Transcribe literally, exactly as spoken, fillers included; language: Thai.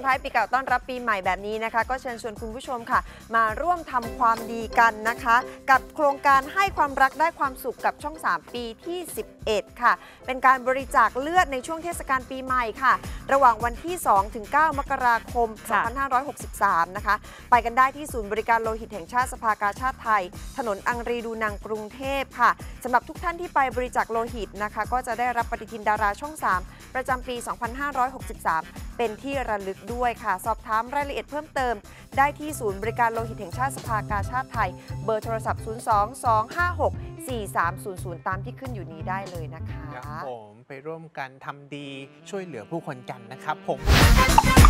ท้ายปีเก่าต้อนรับปีใหม่แบบนี้นะคะก็เชิญชวนคุณผู้ชมค่ะมาร่วมทำความดีกันนะคะกับโครงการให้ความรักได้ความสุขกับช่องสามปีที่สิบเอ็ดค่ะเป็นการบริจาคเลือดในช่วงเทศกาลปีใหม่ค่ะระหว่างวันที่สองถึงเก้ามกราคมสองพันห้าร้อยหกสิบสามนะคะไปกันได้ที่ศูนย์บริการโลหิตแห่งชาติสภากาชาติไทยถนนอังรีดูนังกรุงเทพค่ะสำหรับทุกท่านที่ไปบริจาคโลหิตนะคะก็จะได้รับปฏิทินดาราช่องสามประจำปีสองพันห้าร้อยหกสิบสามเป็นที่ระลึกด้วยค่ะสอบถามรายละเอียดเพิ่มเติมได้ที่ศูนย์บริการโลหิตแห่งชาติสภากาชาติไทยเบอร์โทรศัพท์ศูนย์ สอง สอง ห้า หก สี่ สาม ศูนย์ ศูนย์ตามที่ขึ้นอยู่นี้ได้เลยนะคะครับผมไปร่วมกันทำดีช่วยเหลือผู้คนกันนะครับผม